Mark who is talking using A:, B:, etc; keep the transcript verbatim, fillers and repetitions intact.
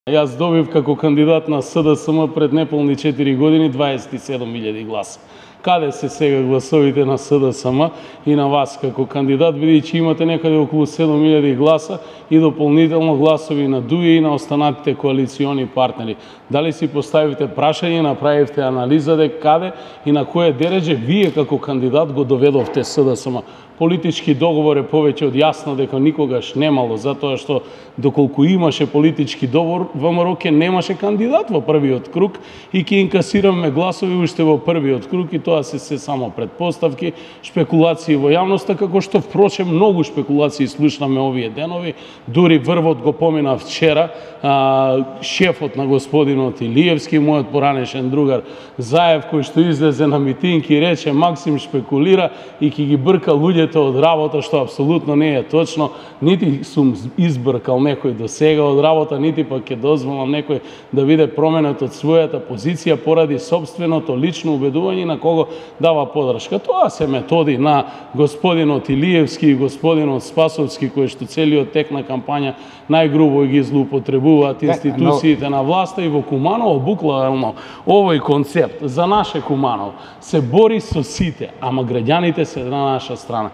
A: Јас добив како кандидат на С Д С М пред неполни четири години дваесет и седум илјади гласа. Каде се сега гласовите на С Д С М и на вас како кандидат, бидејќи имате некаде околу седум илјади гласа и дополнително гласови на Д У И и на останатите коалициони партнери. Дали си поставивте прашање, направивте анализа дека каде и на кое дереđe вие како кандидат го доведовте С Д С М? Политички договор е повеќе од јасно дека никогаш немало, затоа што доколку имаше политички договор, Вэ М Р К немаше кандидат во првиот круг и ќе инкасираме гласови уште во првиот круг и тоа се се само предпоставки, шпекулации во јавноста, како што впрочем многу шпекулации слушнаме овие денови. Дури врвот го помина вчера а, шефот на господинот Илиевски, мојот поранешен другар Заев, кој што излезе на митинг и рече Максим шпекулира и ќе ги брка луѓето од работа, што апсолутно не е точно. Нити сум избркал некој до сега од работа, нити пак ќе дозволам некој да биде променет од својата позиција поради собственото лично убедување на кого дава подршка. Тоа се методи на господинот Илиевски и господинот Спасовски, кои што целиот тек на кампања најгрубо ги злоупотребуваат институциите на власта и во Куманово буквално овој концепт за наше Куманово се бори со сите, ама граѓаните се на наша страна.